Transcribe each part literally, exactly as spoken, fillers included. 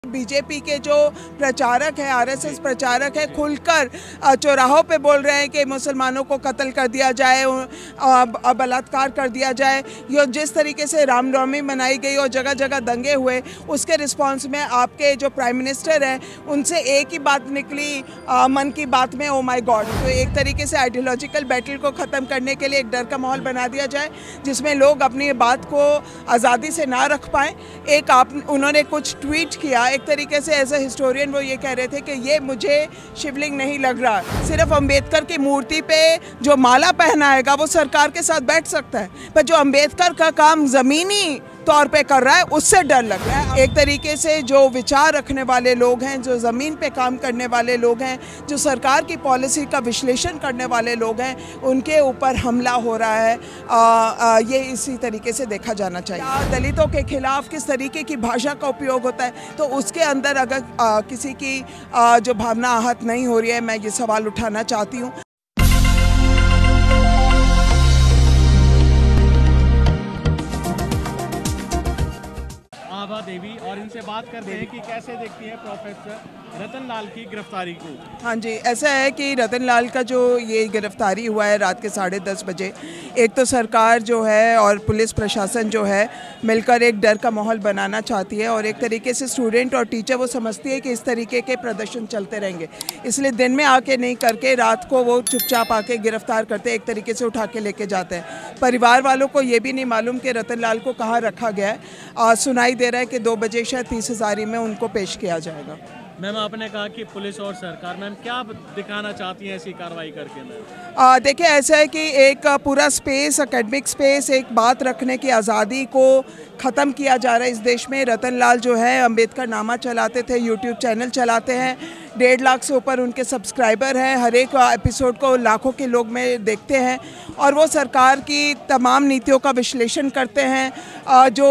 BJP के जो प्रचारक हैं, आरएसएस प्रचारक हैं, खुलकर चौराहों पे बोल रहे हैं कि मुसलमानों को कत्ल कर दिया जाए, बलात्कार कर दिया जाए। ये जिस तरीके से रामनवमी मनाई गई और जगह जगह दंगे हुए, उसके रिस्पांस में आपके जो प्राइम मिनिस्टर हैं उनसे एक ही बात निकली आ, मन की बात में, ओ माय गॉड। तो एक तरीके से आइडियोलॉजिकल बैटल को ख़त्म करने के लिए एक डर का माहौल बना दिया जाए जिसमें लोग अपनी बात को आज़ादी से ना रख पाएँ। एक आप उन्होंने कुछ ट्वीट किया, एक तरीके से एज ए हिस्टोरियन वो ये कह रहे थे कि ये मुझे शिवलिंग नहीं लग रहा, सिर्फ अंबेडकर की मूर्ति पे जो माला पहनाएगा वो सरकार के साथ बैठ सकता है, पर जो अंबेडकर का काम ज़मीनी तौर पे कर रहा है उससे डर लग रहा है। एक तरीके से जो विचार रखने वाले लोग हैं, जो ज़मीन पे काम करने वाले लोग हैं, जो सरकार की पॉलिसी का विश्लेषण करने वाले लोग हैं, उनके ऊपर हमला हो रहा है। आ, आ, ये इसी तरीके से देखा जाना चाहिए। दलितों के खिलाफ किस तरीके की भाषा का उपयोग होता है, तो उसके अंदर अगर आ, किसी की आ, जो भावना आहत नहीं हो रही है, मैं ये सवाल उठाना चाहती हूँ। आभा देवी, और इनसे बात करते हैं कि कैसे देखती है प्रोफेसर रतन लाल की गिरफ्तारी को। हाँ जी, ऐसा है कि रतन लाल का जो ये गिरफ्तारी हुआ है रात के साढ़े दस बजे, एक तो सरकार जो है और पुलिस प्रशासन जो है मिलकर एक डर का माहौल बनाना चाहती है, और एक तरीके से स्टूडेंट और टीचर वो समझती है कि इस तरीके के प्रदर्शन चलते रहेंगे, इसलिए दिन में आके नहीं करके रात को वो चुपचाप आके गिरफ्तार करते, एक तरीके से उठा के लेके जाते हैं। परिवार वालों को ये भी नहीं मालूम कि रतन लाल को कहाँ रखा गया है। सुनाई दे रहा है कि दो बजे शायद तीस हज़ारी में उनको पेश किया जाएगा। मैम, आपने कहा कि पुलिस और सरकार, मैम क्या दिखाना चाहती हैं ऐसी कार्रवाई करके? मैम देखिए, ऐसा है कि एक पूरा स्पेस, एकेडमिक स्पेस, एक बात रखने की आज़ादी को ख़त्म किया जा रहा है इस देश में। रतन लाल जो है अंबेडकर नामा चलाते थे, यूट्यूब चैनल चलाते हैं, डेढ़ लाख से ऊपर उनके सब्सक्राइबर हैं, हर एक एपिसोड को लाखों के लोग में देखते हैं, और वो सरकार की तमाम नीतियों का विश्लेषण करते हैं। जो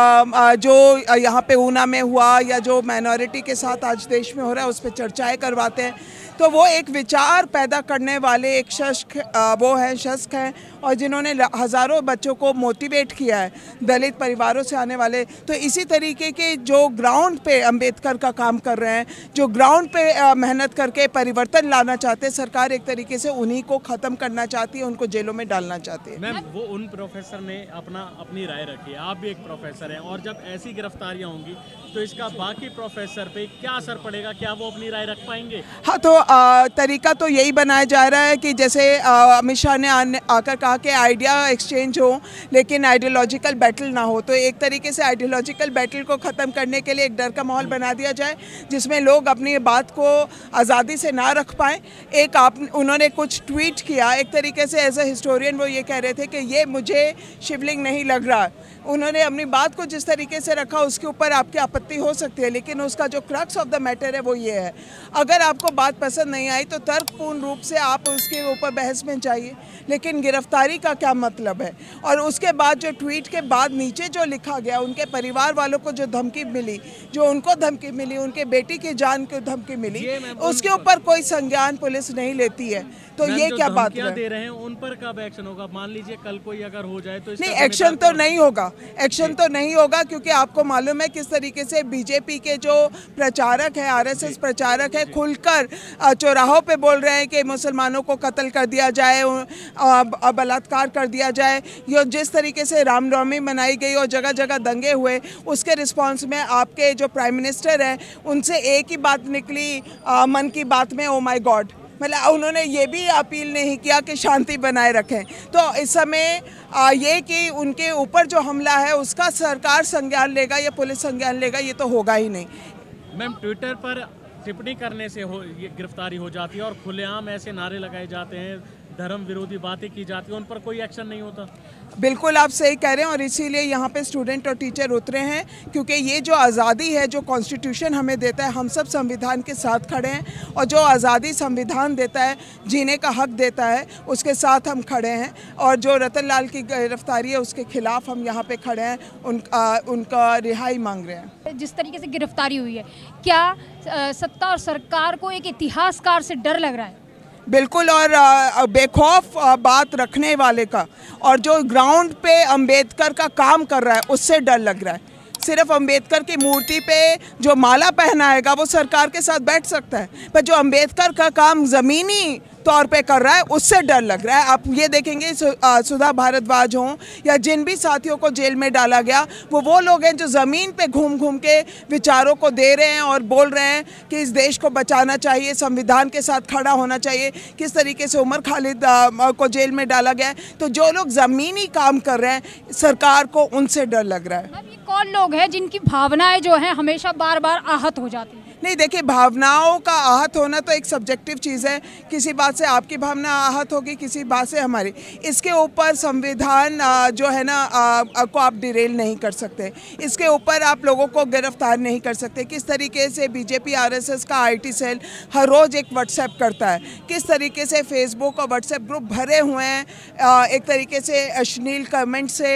जो यहाँ पे ऊना में हुआ या जो माइनॉरिटी के साथ आज देश में हो रहा है उस पर चर्चाएँ करवाते हैं। तो वो एक विचार पैदा करने वाले एक शख्स वो हैं शख्स हैं और जिन्होंने हज़ारों बच्चों को मोटिवेट किया है, दलित परिवारों से आने वाले। तो इसी तरीके के जो ग्राउंड पे अंबेडकर का काम कर रहे हैं, जो ग्राउंड पे मेहनत करके परिवर्तन लाना चाहते हैं, सरकार एक तरीके से उन्हीं को ख़त्म करना चाहती है, उनको जेलों में डालना चाहती है। मैम, वो उन प्रोफेसर ने अपना अपनी राय रखी है, आप भी एक प्रोफेसर हैं, और जब ऐसी गिरफ्तारियाँ होंगी तो इसका बाकी प्रोफेसर पे क्या असर पड़ेगा? क्या वो अपनी राय रख पाएंगे? हाँ, तो आ, तरीका तो यही बनाया जा रहा है कि जैसे अमित शाह ने आने आकर कहा कि आइडिया एक्सचेंज हो लेकिन आइडियोलॉजिकल बैटल ना हो, तो एक तरीके से आइडियोलॉजिकल बैटल को ख़त्म करने के लिए एक डर का माहौल बना दिया जाए जिसमें लोग अपनी बात को आज़ादी से ना रख पाएँ। एक आप उन्होंने कुछ ट्वीट किया, एक तरीके से एज ए हिस्टोरियन वो ये कह रहे थे कि ये मुझे शिवलिंग नहीं लग रहा। उन्होंने अपनी बात को जिस तरीके से रखा उसके ऊपर आपकी आपत्ति हो सकती है, लेकिन उसका जो क्रक्स ऑफ द मैटर है वो ये है, अगर आपको बात पसंद नहीं आई तो तर्कपूर्ण रूप से आप उसके ऊपर बहस में जाइए, लेकिन गिरफ्तारी का क्या मतलब है? और उसके बाद जो ट्वीट के बाद नीचे जो लिखा गया, उनके परिवार वालों को जो धमकी मिली, जो उनको धमकी मिली, उनके बेटी की जान को धमकी मिली, उसके ऊपर कोई संज्ञान पुलिस नहीं लेती है। तो ये क्या बात है? दे रहे हैं उन पर कब एक्शन होगा? मान लीजिए कल कोई अगर हो जाए तो नहीं, एक्शन तो नहीं होगा, एक्शन तो नहीं होगा, क्योंकि आपको मालूम है किस तरीके से बीजेपी के जो प्रचारक हैं, आरएसएस प्रचारक हैं, खुलकर चौराहों पे बोल रहे हैं कि मुसलमानों को कत्ल कर दिया जाए, बलात्कार कर दिया जाए। ये जिस तरीके से रामनवमी मनाई गई और जगह जगह दंगे हुए, उसके रिस्पांस में आपके जो प्राइम मिनिस्टर हैं उनसे एक ही बात निकली आ, मन की बात में, ओ माय गॉड। मतलब उन्होंने ये भी अपील नहीं किया कि शांति बनाए रखें। तो इस समय आ, ये कि उनके ऊपर जो हमला है उसका सरकार संज्ञान लेगा या पुलिस संज्ञान लेगा, ये तो होगा ही नहीं। मैम, ट्विटर पर टिप्पणी करने से हो ये गिरफ्तारी हो जाती है और खुलेआम ऐसे नारे लगाए जाते हैं, धर्म विरोधी बातें की जाती हैं, उन पर कोई एक्शन नहीं होता? बिल्कुल आप सही कह रहे हैं, और इसीलिए यहाँ पे स्टूडेंट और टीचर उतरे हैं, क्योंकि ये जो आज़ादी है जो कॉन्स्टिट्यूशन हमें देता है, हम सब संविधान के साथ खड़े हैं, और जो आज़ादी संविधान देता है, जीने का हक देता है, उसके साथ हम खड़े हैं। और जो रतन लाल की गिरफ्तारी है उसके खिलाफ हम यहाँ पे खड़े हैं, उन, आ, उनका रिहाई मांग रहे हैं। जिस तरीके से गिरफ्तारी हुई है, क्या आ, सत्ता और सरकार को एक इतिहासकार से डर लग रहा है? बिल्कुल, और बेखौफ बात रखने वाले का और जो ग्राउंड पे अंबेडकर का काम कर रहा है उससे डर लग रहा है। सिर्फ अंबेडकर की मूर्ति पे जो माला पहनाएगा वो सरकार के साथ बैठ सकता है, पर जो अंबेडकर का काम ज़मीनी तौर पे कर रहा है उससे डर लग रहा है। आप ये देखेंगे सुधा भारद्वाज हों या जिन भी साथियों को जेल में डाला गया, वो वो लोग हैं जो ज़मीन पे घूम घूम के विचारों को दे रहे हैं और बोल रहे हैं कि इस देश को बचाना चाहिए, संविधान के साथ खड़ा होना चाहिए। किस तरीके से उमर खालिद को जेल में डाला गया है। तो जो लोग ज़मीनी काम कर रहे हैं, सरकार को उनसे डर लग रहा है। अब ये कौन लोग हैं जिनकी भावनाएं जो हैं हमेशा बार बार आहत हो जाती हैं? नहीं, देखिए, भावनाओं का आहत होना तो एक सब्जेक्टिव चीज़ है। किसी बात से आपकी भावना आहत होगी, किसी बात से हमारी। इसके ऊपर संविधान जो है ना को आप डिरेल नहीं कर सकते, इसके ऊपर आप लोगों को गिरफ्तार नहीं कर सकते। किस तरीके से बीजेपी आरएसएस का आईटी सेल हर रोज़ एक व्हाट्सएप करता है, किस तरीके से फेसबुक और व्हाट्सएप ग्रुप भरे हुए हैं एक तरीके से अश्लील कमेंट से,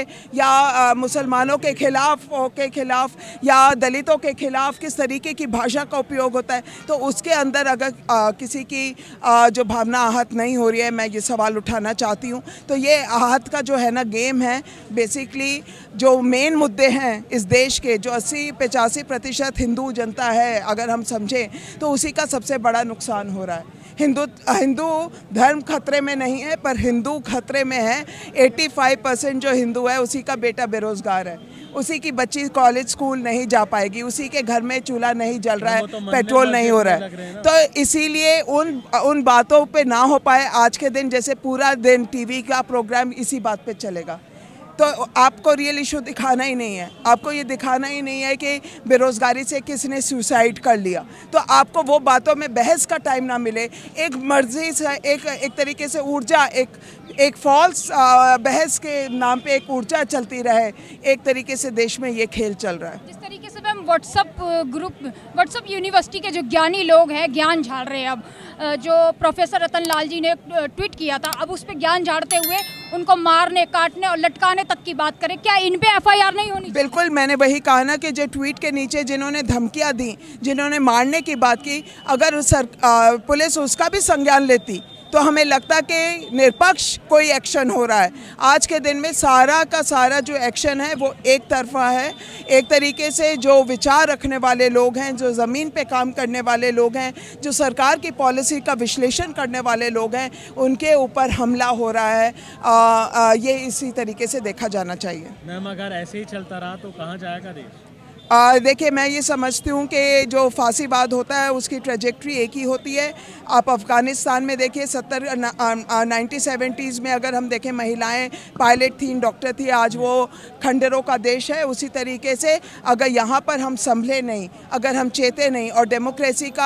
या मुसलमानों के खिलाफ के खिलाफ या दलितों के खिलाफ किस तरीके की भाषा का उपयोग होता है। तो उसके अंदर अगर आ, किसी की आ, जो भावना आहत नहीं हो रही है, मैं ये सवाल उठाना चाहती हूँ। तो ये आहत का जो है ना गेम है, बेसिकली जो मेन मुद्दे हैं इस देश के, जो अस्सी पचासी प्रतिशत हिंदू जनता है अगर हम समझें, तो उसी का सबसे बड़ा नुकसान हो रहा है। हिंदू हिंदू धर्म खतरे में नहीं है, पर हिंदू खतरे में है। पचासी परसेंट जो हिंदू है उसी का बेटा बेरोजगार है, उसी की बच्ची कॉलेज स्कूल नहीं जा पाएगी, उसी के घर में चूल्हा नहीं जल रहा है, तो पेट्रोल नहीं हो रहा है। तो इसीलिए उन उन बातों पे ना हो पाए। आज के दिन जैसे पूरा दिन टीवी का प्रोग्राम इसी बात पे चलेगा, तो आपको रियल इशू दिखाना ही नहीं है। आपको ये दिखाना ही नहीं है कि बेरोज़गारी से किसने सुसाइड कर लिया, तो आपको वो बातों में बहस का टाइम ना मिले। एक मर्जी से एक एक तरीके से ऊर्जा, एक एक फॉल्स बहस के नाम पे एक ऊर्जा चलती रहे। एक तरीके से देश में ये खेल चल रहा है। जिस तरीके से ma'am WhatsApp group, WhatsApp university के जो ज्ञानी लोग हैं, ज्ञान झाड़ रहे हैं। अब जो प्रोफेसर रतन लाल जी ने ट्वीट किया था, अब उस पर ज्ञान झाड़ते हुए उनको मारने, काटने और लटकाने तक की बात करें, क्या इन पे एफ आई आर नहीं होनी? बिल्कुल, मैंने वही कहा ना कि जो ट्वीट के नीचे जिन्होंने धमकियां दी, जिन्होंने मारने की बात की, अगर सर आ, पुलिस उसका भी संज्ञान लेती तो हमें लगता कि निष्पक्ष कोई एक्शन हो रहा है। आज के दिन में सारा का सारा जो एक्शन है वो एक तरफा है। एक तरीके से जो विचार रखने वाले लोग हैं, जो ज़मीन पे काम करने वाले लोग हैं, जो सरकार की पॉलिसी का विश्लेषण करने वाले लोग हैं, उनके ऊपर हमला हो रहा है। आ, आ, ये इसी तरीके से देखा जाना चाहिए। मैम, अगर ऐसे ही चलता रहा तो कहाँ जाएगा देश? देखिए, मैं ये समझती हूँ कि जो फांसीवाद होता है उसकी ट्रेजेक्ट्री एक ही होती है। आप अफ़गानिस्तान में देखिए, सत्तर नाइन्टी सेवेंटीज़ में अगर हम देखें, महिलाएं पायलट थीं, डॉक्टर थी, आज वो खंडरों का देश है। उसी तरीके से अगर यहाँ पर हम संभले नहीं, अगर हम चेते नहीं और डेमोक्रेसी का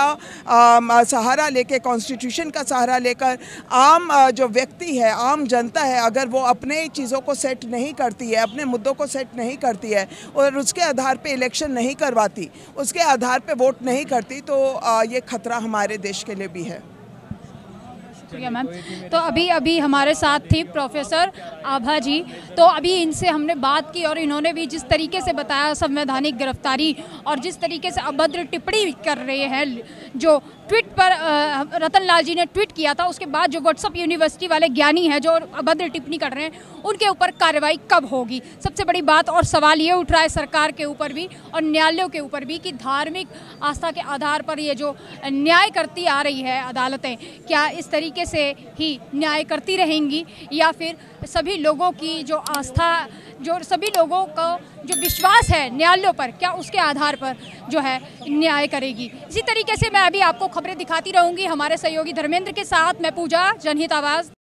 आ, सहारा लेके, कॉन्स्टिट्यूशन का सहारा लेकर आम आ, जो व्यक्ति है, आम जनता है, अगर वो अपने चीज़ों को सेट नहीं करती है, अपने मुद्दों को सेट नहीं करती है और उसके आधार पर इलेक्शन नहीं करवाती, उसके आधार पे वोट नहीं करती, तो ये खतरा हमारे देश के लिए भी है। शुक्रिया मैम। तो अभी अभी हमारे साथ थी प्रोफेसर आभा जी। तो अभी इनसे हमने बात की और इन्होंने भी जिस तरीके से बताया संवैधानिक गिरफ्तारी और जिस तरीके से अभद्र टिप्पणी कर रहे हैं, जो ट्वीट पर रतन लाल जी ने ट्वीट किया था, उसके बाद जो व्हाट्सअप यूनिवर्सिटी वाले ज्ञानी हैं जो अभद्र टिप्पणी कर रहे हैं, उनके ऊपर कार्रवाई कब होगी? सबसे बड़ी बात और सवाल ये उठ रहा है सरकार के ऊपर भी और न्यायालयों के ऊपर भी कि धार्मिक आस्था के आधार पर ये जो न्याय करती आ रही है अदालतें, क्या इस तरीके से ही न्याय करती रहेंगी या फिर सभी लोगों की जो आस्था, जो सभी लोगों का जो विश्वास है न्यायालयों पर, क्या उसके आधार पर जो है न्याय करेगी? इसी तरीके से मैं अभी आपको खबरें दिखाती रहूंगी हमारे सहयोगी धर्मेंद्र के साथ। मैं पूजा, जनहित आवाज़।